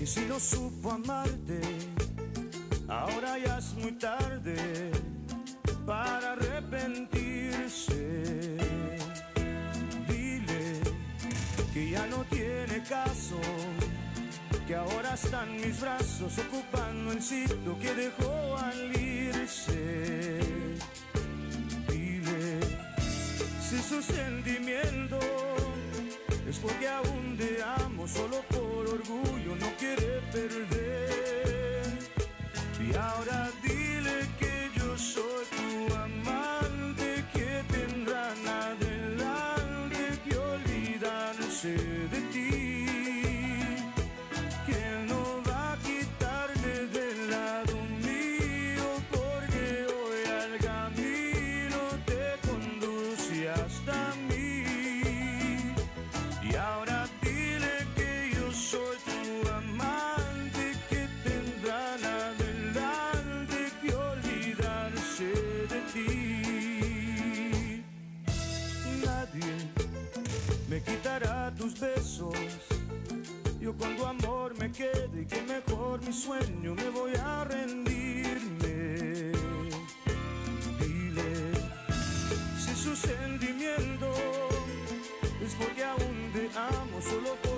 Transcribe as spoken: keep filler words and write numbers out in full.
si no supo amarte, ahora ya es muy tarde para arrepentirse. Dile que ya no tiene caso, que ahora están mis brazos ocupando el sitio que dejó al irse. Dile si su sentimiento es porque aún te amo, solo por orgullo no quiere perder. Y ahora dile que yo soy tu amante, que tendrán adelante que olvidarse de ti, que no va a quitarme del lado mío, porque hoy al camino te conduce hasta mí. Y ahora dile que yo soy tu amante, que tendrán adelante que olvidarse de ti. Nadie me quitará tus besos, yo con tu amor me quedo y que mejor mi sueño me voy a rendirme. Dile si su sentimiento es porque aún te amo, solo por